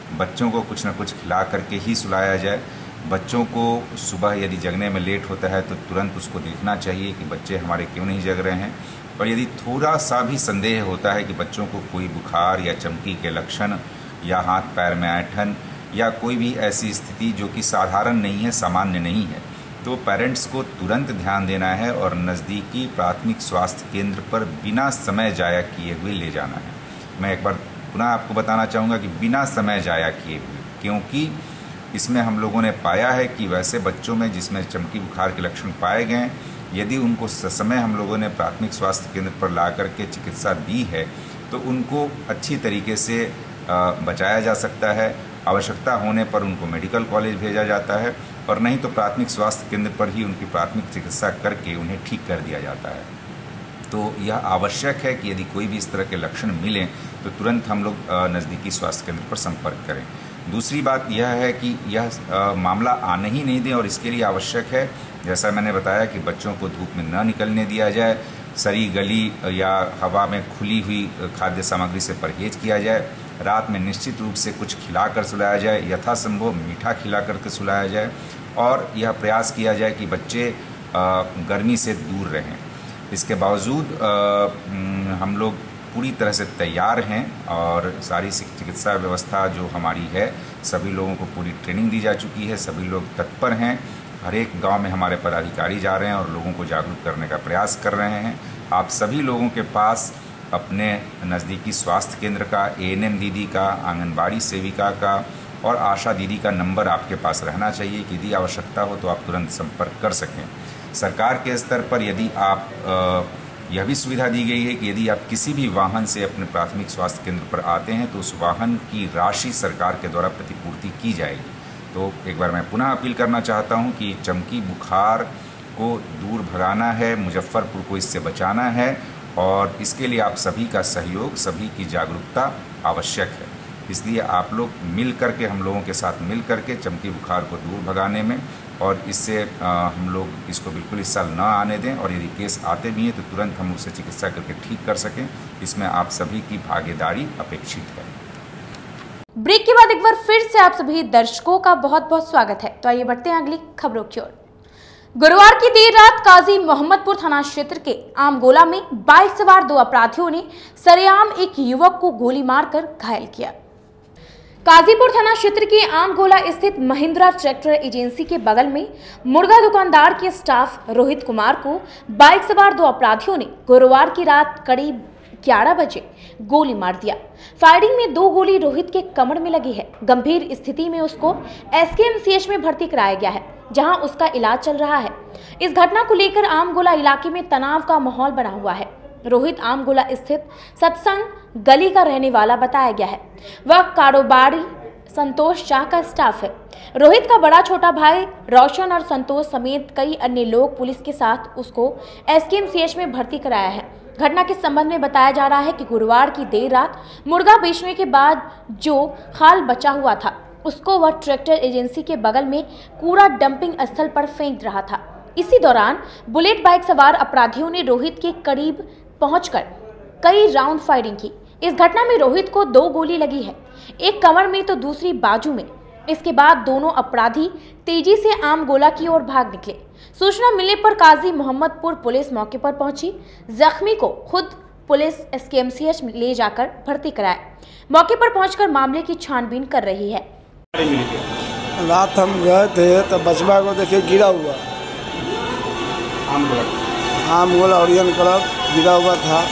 बच्चों को कुछ न कुछ खिला करके ही सुलाया जाए। बच्चों को सुबह यदि जगने में लेट होता है तो तुरंत उसको देखना चाहिए कि बच्चे हमारे क्यों नहीं जग रहे हैं, और यदि थोड़ा सा भी संदेह होता है कि बच्चों को कोई बुखार या चमकी के लक्षण या हाथ पैर में ऐंठन या कोई भी ऐसी स्थिति जो कि साधारण नहीं है, सामान्य नहीं है, तो पेरेंट्स को तुरंत ध्यान देना है और नज़दीकी प्राथमिक स्वास्थ्य केंद्र पर बिना समय जाया किए हुए ले जाना है। मैं एक बार पुनः आपको बताना चाहूँगा कि बिना समय जाया किए हुए, क्योंकि इसमें हम लोगों ने पाया है कि वैसे बच्चों में जिसमें चमकी बुखार के लक्षण पाए गए, यदि उनको समय हम लोगों ने प्राथमिक स्वास्थ्य केंद्र पर ला करके चिकित्सा दी है तो उनको अच्छी तरीके से बचाया जा सकता है। आवश्यकता होने पर उनको मेडिकल कॉलेज भेजा जाता है और नहीं तो प्राथमिक स्वास्थ्य केंद्र पर ही उनकी प्राथमिक चिकित्सा करके उन्हें ठीक कर दिया जाता है। तो यह आवश्यक है कि यदि कोई भी इस तरह के लक्षण मिलें तो तुरंत हम लोग नज़दीकी स्वास्थ्य केंद्र पर संपर्क करें। दूसरी बात यह है कि यह मामला आने ही नहीं दें, और इसके लिए आवश्यक है, जैसा मैंने बताया, कि बच्चों को धूप में न निकलने दिया जाए, सड़ी गली या हवा में खुली हुई खाद्य सामग्री से परहेज किया जाए, रात में निश्चित रूप से कुछ खिलाकर सुलाया जाए, यथासंभव मीठा खिला करके सुलाया जाए, और यह प्रयास किया जाए कि बच्चे गर्मी से दूर रहें। इसके बावजूद हम लोग पूरी तरह से तैयार हैं और सारी चिकित्सा व्यवस्था जो हमारी है, सभी लोगों को पूरी ट्रेनिंग दी जा चुकी है, सभी लोग तत्पर हैं। हर एक गांव में हमारे पदाधिकारी जा रहे हैं और लोगों को जागरूक करने का प्रयास कर रहे हैं। आप सभी लोगों के पास अपने नज़दीकी स्वास्थ्य केंद्र का, ANM दीदी का, आंगनबाड़ी सेविका का और आशा दीदी का नंबर आपके पास रहना चाहिए कि यदि आवश्यकता हो तो आप तुरंत संपर्क कर सकें। सरकार के स्तर पर यदि आप यह भी सुविधा दी गई है कि यदि आप किसी भी वाहन से अपने प्राथमिक स्वास्थ्य केंद्र पर आते हैं तो उस वाहन की राशि सरकार के द्वारा प्रतिपूर्ति की जाएगी। तो एक बार मैं पुनः अपील करना चाहता हूं कि चमकी बुखार को दूर भगाना है, मुजफ्फरपुर को इससे बचाना है, और इसके लिए आप सभी का सहयोग, सभी की जागरूकता आवश्यक है। इसलिए आप लोग मिल करके, हम लोगों के साथ मिल करके चमकी बुखार को दूर भगाने में, और इससे हम लोग इसको बिल्कुल इस साल न आने दें, और यदि केस आते भी हैं तो तुरंत हम उसे चिकित्सा करके ठीक कर सकें। इसमें आप सभी की भागीदारी अपेक्षित है। ब्रेक के बाद एक बार फिर से आप सभी दर्शकों का बहुत बहुत स्वागत है। तो आइए बढ़ते हैं अगली खबरों की ओर। गुरुवार की देर रात काजी मोहम्मदपुर थाना क्षेत्र के आमगोला में बाइक सवार 2 अपराधियों ने सरेआम एक युवक को गोली मारकर घायल किया। काजीपुर थाना क्षेत्र के आमगोला स्थित महिंद्रा ट्रैक्टर एजेंसी के बगल में मुर्गा दुकानदार के स्टाफ रोहित कुमार को बाइक सवार 2 अपराधियों ने गुरुवार की रात करीब 11 बजे गोली मार दिया। फायरिंग में 2 गोली रोहित के कमर में लगी है। गंभीर स्थिति में उसको SKMCH में भर्ती कराया गया है, जहां उसका इलाज चल रहा है। इस घटना को लेकर आमगोला इलाके में तनाव का माहौल बना हुआ है। रोहित आमगोला स्थित सत्संग गली का रहने वाला बताया गया है। वह कारोबारी संतोष शाह का स्टाफ है। रोहित का बड़ा छोटा भाई रोशन और संतोष समेत कई अन्य लोग पुलिस के साथ उसको SKMCH में भर्ती कराया है। घटना के संबंध में बताया जा रहा है कि गुरुवार की देर रात मुर्गा बेचने के बाद जो खाल बचा हुआ था उसको वह ट्रैक्टर एजेंसी के बगल में कूड़ा डंपिंग स्थल पर फेंक रहा था। इसी दौरान बुलेट बाइक सवार अपराधियों ने रोहित के करीब पहुंचकर कई राउंड फायरिंग की। इस घटना में रोहित को 2 गोली लगी है, एक कमर में तो दूसरी बाजू में। इसके बाद दोनों अपराधी तेजी से आमगोला की ओर भाग निकले। सूचना मिलने पर काजी मोहम्मदपुर पुलिस मौके पर पहुंची। जख्मी को खुद पुलिस SKMCH में ले जाकर भर्ती कराया। मौके पर पहुंचकर मामले की छानबीन कर रही है। रात हम गए थे तो बचवा को देखे गिरा हुआ आमगोला ओरियन क्लब गिरा हुआ था।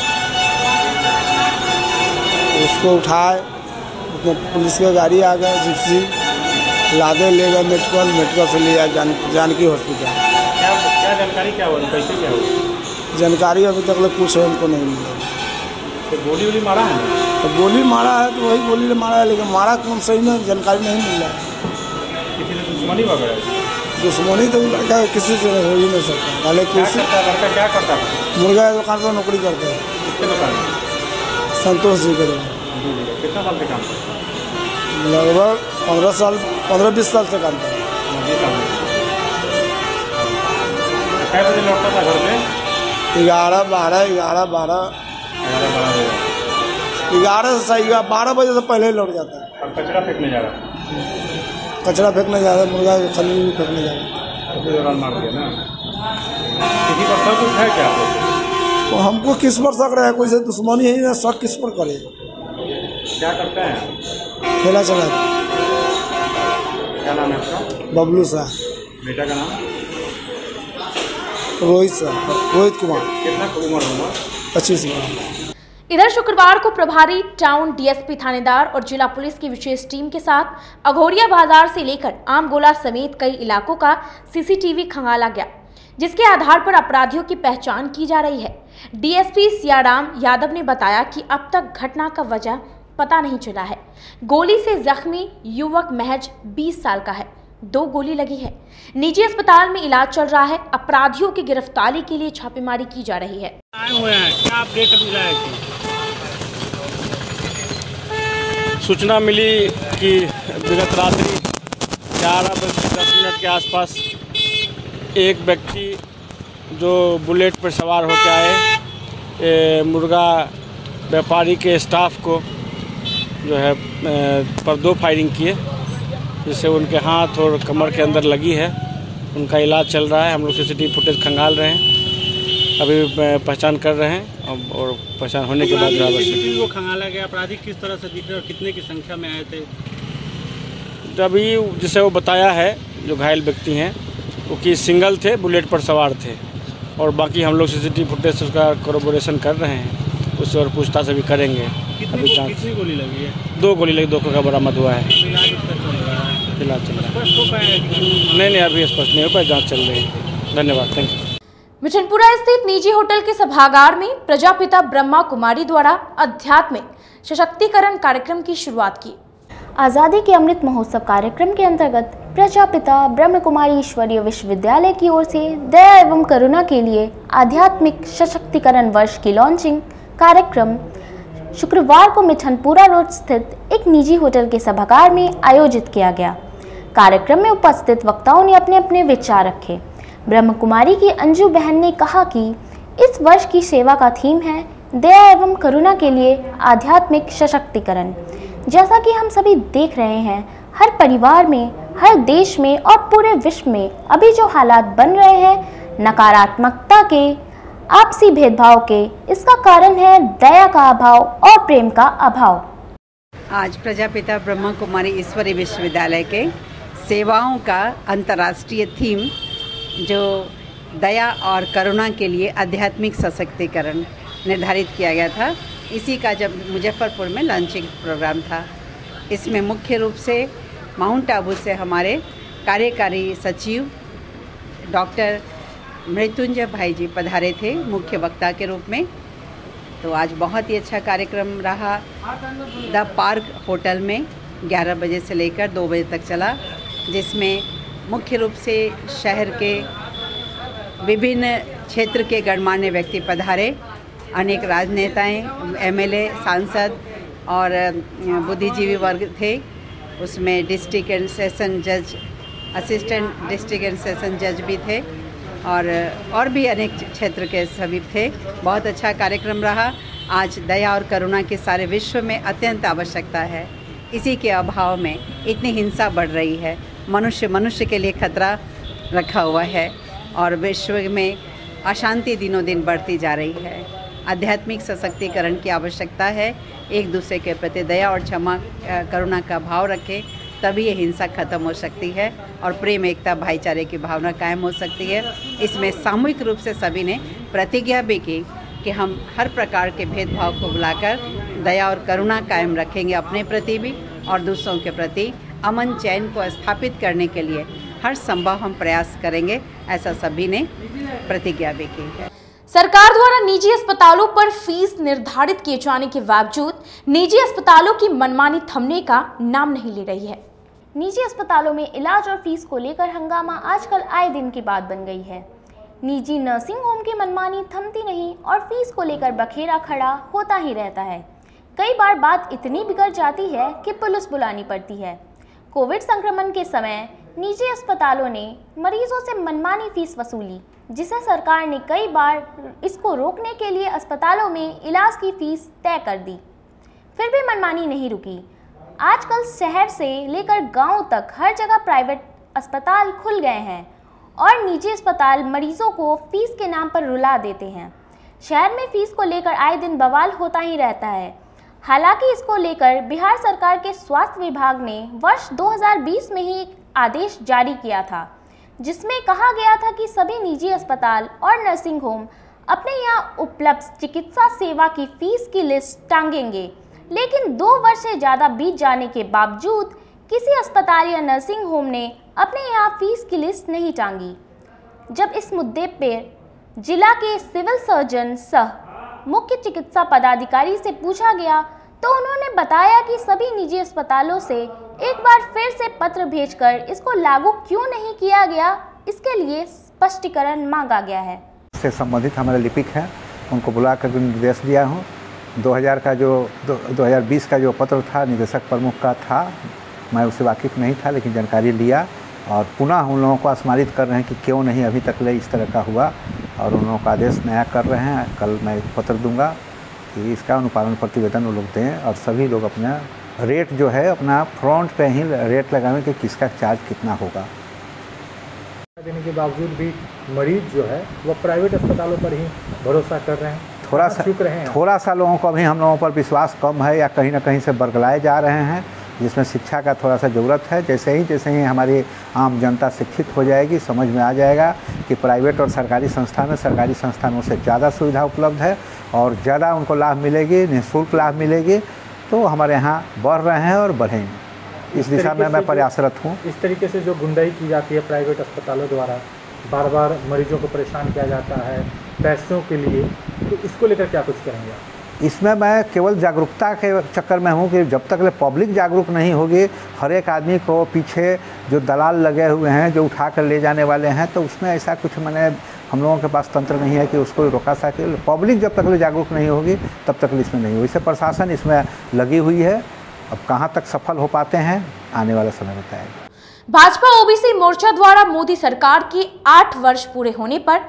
उसको उठाए, पुलिस की गाड़ी आ गई, जिप्सी लादे ले गए मेडिकल से ले आए जानकी हॉस्पिटल। क्या जानकारी क्या हुआ, कैसे क्या हुआ? जानकारी अभी तक कुछ हमको नहीं मिला। तो गोली मारा है? तो गोली मारा है तो वही गोली मारा है, लेकिन मारा कौन सही में जानकारी नहीं मिल रहा है। किसी ने दुश्मनी वगैरह? दुश्मनी तो लड़का किसी से हो ही नहीं सकता। पहले लड़का क्या करता है? मुर्गा दुकान पर नौकरी करता है। किसके दुकान में? संतोष जी करेगा। कितना साल से काम करता है? लगभग 15-20 साल से काम करता है। कै बजे लौटता था घर में? 11-12। 11 से सही हुआ, 12 बजे से पहले ही लौट जाता है। अब कचरा फेंकने जा रहा कचरा फेंकने जा रहा है, मुर्गा के खली भी फेंकने जा रहा है। तो दौरान मार दिया ना। किसी पर शक कुछ है क्या? तो हमको किस पर शक रहा है? कोई से दुश्मनी है ना, शक किस पर करे? क्या करते हैं? ठेला चला। क्या नाम है आपका? बबलू शाह। बेटा का नाम? रोहित शाह, रोहित कुमार। कितना उम्र होगा? 25 वर्ष। इधर शुक्रवार को प्रभारी टाउन डीएसपी थानेदार और जिला पुलिस की विशेष टीम के साथ अघोरिया बाजार से लेकर आमगोला समेत कई इलाकों का सीसीटीवी खंगाला गया, जिसके आधार पर अपराधियों की पहचान की जा रही है। डीएसपी सियाराम यादव ने बताया कि अब तक घटना का वजह पता नहीं चला है। गोली से जख्मी युवक महज 20 साल का है, 2 गोली लगी है। निजी अस्पताल में इलाज चल रहा है। अपराधियों की गिरफ्तारी के लिए छापेमारी की जा रही है। आए हुए हैं, क्या अपडेट मिला है कि? सूचना मिली कि विगत रात्रि 11:10 के आसपास एक व्यक्ति जो बुलेट पर सवार होकर आए मुर्गा व्यापारी के स्टाफ को जो है पर 2 फायरिंग किए, जिससे उनके हाथ और कमर के अंदर लगी है। उनका इलाज चल रहा है। हम लोग सीसीटीवी फुटेज खंगाल रहे हैं, अभी पहचान कर रहे हैं और पहचान होने के बाद सीसीटीवी को खंगाला गया। अपराधी किस तरह से दिख रहे और कितने की संख्या में आए थे? अभी जिसे वो बताया है जो घायल व्यक्ति हैं वो कि सिंगल थे, बुलेट पर सवार थे, और बाकी हम लोग सीसीटीवी फुटेज उसका कोरोबोरेशन कर रहे हैं, उससे और पूछताछ अभी करेंगे। कितनी गोली लगी है? 2 गोली लगी, 2 का बरामद हुआ है। इलाज चल रहा है। नहीं, अभी स्पष्ट नहीं हो पाया, जाँच चल रही है। धन्यवाद, थैंक यू। मिठनपुरा स्थित निजी होटल के सभागार में प्रजापिता ब्रह्मा कुमारी द्वारा आध्यात्मिक सशक्तिकरण कार्यक्रम की शुरुआत की। आज़ादी के अमृत महोत्सव कार्यक्रम के अंतर्गत प्रजापिता ब्रह्म कुमारी ईश्वरीय विश्वविद्यालय की ओर से दया एवं करुणा के लिए आध्यात्मिक सशक्तिकरण वर्ष की लॉन्चिंग कार्यक्रम शुक्रवार को मिठनपुरा रोड स्थित एक निजी होटल के सभागार में आयोजित किया गया। कार्यक्रम में उपस्थित वक्ताओं ने अपने अपने विचार रखे। ब्रह्म कुमारी की अंजू बहन ने कहा कि इस वर्ष की सेवा का थीम है दया एवं करुणा के लिए आध्यात्मिक सशक्तिकरण। जैसा कि हम सभी देख रहे हैं, हर परिवार में, हर देश में और पूरे विश्व में अभी जो हालात बन रहे हैं नकारात्मकता के, आपसी भेदभाव के, इसका कारण है दया का अभाव और प्रेम का अभाव। आज प्रजापिता ब्रह्मा कुमारी ईश्वरीय विश्वविद्यालय के सेवाओं का अंतर्राष्ट्रीय थीम जो दया और करुणा के लिए आध्यात्मिक सशक्तिकरण निर्धारित किया गया था, इसी का जब मुजफ्फरपुर में लॉन्चिंग प्रोग्राम था। इसमें मुख्य रूप से माउंट आबू से हमारे कार्यकारी सचिव डॉक्टर मृत्युंजय भाई जी पधारे थे मुख्य वक्ता के रूप में। तो आज बहुत ही अच्छा कार्यक्रम रहा। द पार्क होटल में 11 बजे से लेकर 2 बजे तक चला, जिसमें मुख्य रूप से शहर के विभिन्न क्षेत्र के गणमान्य व्यक्ति पधारे। अनेक राजनेताएं, एमएलए, सांसद और बुद्धिजीवी वर्ग थे। उसमें डिस्ट्रिक्ट एंड सेशन जज, असिस्टेंट डिस्ट्रिक्ट एंड सेशन जज भी थे और भी अनेक क्षेत्र के सभी थे। बहुत अच्छा कार्यक्रम रहा। आज दया और करुणा की सारे विश्व में अत्यंत आवश्यकता है। इसी के अभाव में इतनी हिंसा बढ़ रही है, मनुष्य के लिए खतरा रखा हुआ है और विश्व में अशांति दिनों दिन बढ़ती जा रही है। आध्यात्मिक सशक्तिकरण की आवश्यकता है। एक दूसरे के प्रति दया और क्षमा करुणा का भाव रखें, तभी ये हिंसा खत्म हो सकती है और प्रेम, एकता, भाईचारे की भावना कायम हो सकती है। इसमें सामूहिक रूप से सभी ने प्रतिज्ञा भी की कि हम हर प्रकार के भेदभाव को बुलाकर दया और करुणा कायम रखेंगे अपने प्रति भी और दूसरों के प्रति। अमन चैन को स्थापित करने के लिए हर संभव हम प्रयास करेंगे, ऐसा सभी ने प्रतिज्ञा भी की है। सरकार द्वारा निजी अस्पतालों पर फीस निर्धारित किए जाने के बावजूद निजी अस्पतालों की मनमानी थमने का नाम नहीं ले रही है। निजी अस्पतालों में इलाज और फीस को लेकर हंगामा आजकल आए दिन की बात बन गई है। निजी नर्सिंग होम की मनमानी थमती नहीं और फीस को लेकर बखेरा खड़ा होता ही रहता है। कई बार बात इतनी बिगड़ जाती है कि पुलिस बुलानी पड़ती है। कोविड संक्रमण के समय निजी अस्पतालों ने मरीजों से मनमानी फीस वसूली, जिसे सरकार ने कई बार इसको रोकने के लिए अस्पतालों में इलाज की फीस तय कर दी। फिर भी मनमानी नहीं रुकी। आजकल शहर से लेकर गांव तक हर जगह प्राइवेट अस्पताल खुल गए हैं और निजी अस्पताल मरीजों को फीस के नाम पर रुला देते हैं। शहर में फीस को लेकर आए दिन बवाल होता ही रहता है। हालांकि इसको लेकर बिहार सरकार के स्वास्थ्य विभाग ने वर्ष 2020 में ही एक आदेश जारी किया था, जिसमें कहा गया था कि सभी निजी अस्पताल और नर्सिंग होम अपने यहाँ उपलब्ध चिकित्सा सेवा की फीस की लिस्ट टांगेंगे। लेकिन 2 वर्ष से ज़्यादा बीत जाने के बावजूद किसी अस्पताल या नर्सिंग होम ने अपने यहाँ फीस की लिस्ट नहीं टांगी। जब इस मुद्दे पर जिला के सिविल सर्जन सह मुख्य चिकित्सा पदाधिकारी से पूछा गया तो उन्होंने बताया कि सभी निजी अस्पतालों से एक बार फिर से पत्र भेजकर इसको लागू क्यों नहीं किया गया, इसके लिए स्पष्टीकरण मांगा गया है। से संबंधित हमारे लिपिक हैं, उनको बुला कर निर्देश दिया हूँ। 2020 का जो पत्र था निदेशक प्रमुख का था, मैं उससे वाकिफ नहीं था, लेकिन जानकारी लिया और पुनः उन लोगों को स्मरित कर रहे हैं कि क्यों नहीं अभी तक ले इस तरह का हुआ, और उन लोगों का आदेश नया कर रहे हैं। कल मैं पत्र दूंगा कि इसका अनुपालन प्रतिवेदन वो लोग दें और सभी लोग अपना रेट जो है अपना फ्रंट पे ही रेट लगाएं कि किसका चार्ज कितना होगा। देने के बावजूद भी मरीज जो है वो प्राइवेट अस्पतालों पर ही भरोसा कर रहे हैं, थोड़ा सा लोगों को अभी हम लोगों पर विश्वास कम है या कहीं ना कहीं से बरगलाए जा रहे हैं, जिसमें शिक्षा का थोड़ा सा ज़रूरत है। जैसे ही हमारी आम जनता शिक्षित हो जाएगी, समझ में आ जाएगा कि प्राइवेट और सरकारी संस्थानों से ज़्यादा सुविधा उपलब्ध है और ज़्यादा उनको लाभ मिलेगी, निःशुल्क लाभ मिलेगी, तो हमारे यहाँ बढ़ रहे हैं और बढ़ेंगे। इस दिशा में मैं प्रयासरत हूँ। इस तरीके से जो गुंडाई की जाती है प्राइवेट अस्पतालों द्वारा, बार बार मरीजों को परेशान किया जाता है पैसों के लिए, तो इसको लेकर क्या कुछ करेंगे आप? इसमें मैं केवल जागरूकता के चक्कर में हूँ कि जब तक ले पब्लिक जागरूक नहीं होगी, हर एक आदमी को पीछे जो दलाल लगे हुए हैं जो उठा कर ले जाने वाले हैं, तो उसमें ऐसा कुछ मैंने हम लोगों के पास तंत्र नहीं है कि उसको रोका सके। पब्लिक जब तक ले जागरूक नहीं होगी तब तक इसमें नहीं होगी। इससे प्रशासन इसमें लगी हुई है। अब कहाँ तक सफल हो पाते हैं आने वाला समय बताएगा। भाजपा ओबीसी मोर्चा द्वारा मोदी सरकार के 8 वर्ष पूरे होने पर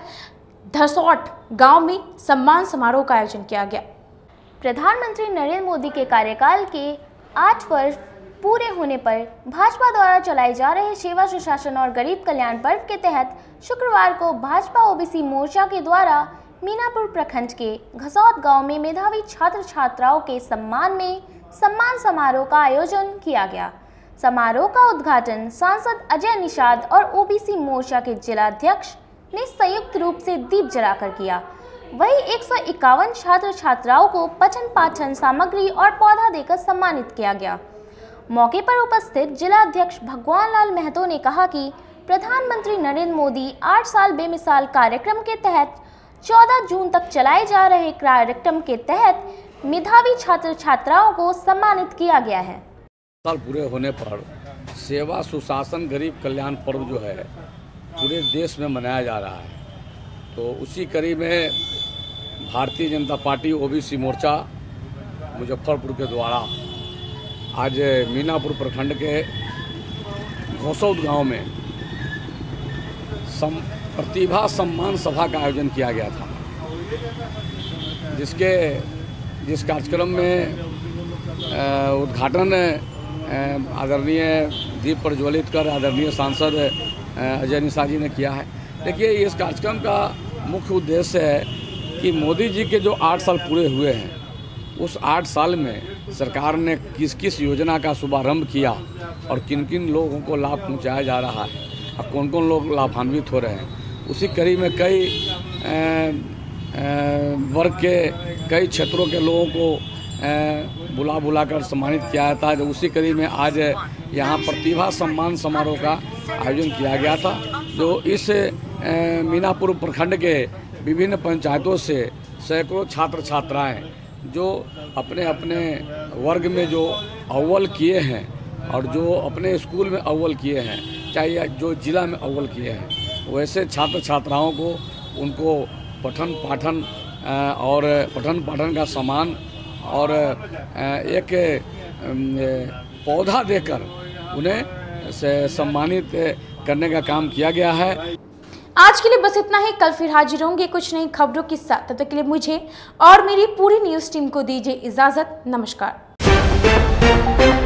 धसौट गांव में सम्मान समारोह का आयोजन किया गया। प्रधानमंत्री नरेंद्र मोदी के कार्यकाल के 8 वर्ष पूरे होने पर भाजपा द्वारा चलाए जा रहे सेवा सुशासन और गरीब कल्याण पर्व के तहत शुक्रवार को भाजपा ओबीसी मोर्चा के द्वारा मीनापुर प्रखंड के घसौत गांव में मेधावी छात्र छात्राओं के सम्मान में सम्मान समारोह का आयोजन किया गया। समारोह का उद्घाटन सांसद अजय निषाद और ओबीसी मोर्चा के जिलाध्यक्ष ने संयुक्त रूप से दीप जलाकर किया। वहीं 151 छात्र छात्राओं को पठन पाठन सामग्री और पौधा देकर सम्मानित किया गया। मौके पर उपस्थित जिलाध्यक्ष भगवान लाल महतो ने कहा कि प्रधानमंत्री नरेंद्र मोदी 8 साल बेमिसाल कार्यक्रम के तहत 14 जून तक चलाए जा रहे कार्यक्रम के तहत मेधावी छात्र छात्राओं को सम्मानित किया गया है। साल पूरे होने पर सेवा सुशासन गरीब कल्याण पर्व जो है पूरे देश में मनाया जा रहा है, तो उसी कड़ी में भारतीय जनता पार्टी ओबीसी मोर्चा मुजफ्फरपुर के द्वारा आज मीनापुर प्रखंड के घोसौत गांव में प्रतिभा सम्मान सभा का आयोजन किया गया था, जिस कार्यक्रम में उद्घाटन आदरणीय दीप प्रज्वलित कर आदरणीय सांसद अजय निषाद जी ने किया है। देखिए, इस कार्यक्रम का मुख्य उद्देश्य है कि मोदी जी के जो 8 साल पूरे हुए हैं, उस 8 साल में सरकार ने किस किस योजना का शुभारंभ किया और किन किन लोगों को लाभ पहुंचाया जा रहा है और कौन कौन लोग लाभान्वित हो रहे हैं। उसी कड़ी में कई वर्ग के कई क्षेत्रों के लोगों को बुलाकर सम्मानित किया जाता है। उसी कड़ी में आज यहाँ प्रतिभा सम्मान समारोह का आयोजन किया गया था, जो इस मीनापुर प्रखंड के विभिन्न पंचायतों से सैकड़ों छात्र छात्राएं जो अपने अपने वर्ग में जो अव्वल किए हैं और जो अपने स्कूल में अव्वल किए हैं, चाहे जो जिला में अव्वल किए हैं, वैसे छात्र छात्राओं को उनको पठन पाठन का सामान और एक पौधा देकर उन्हें सम्मानित करने का काम किया गया है। आज के लिए बस इतना ही। कल फिर हाजिर होंगे कुछ नई खबरों के साथ। तब तक के लिए मुझे और मेरी पूरी न्यूज़ टीम को दीजिए इजाजत। नमस्कार। है।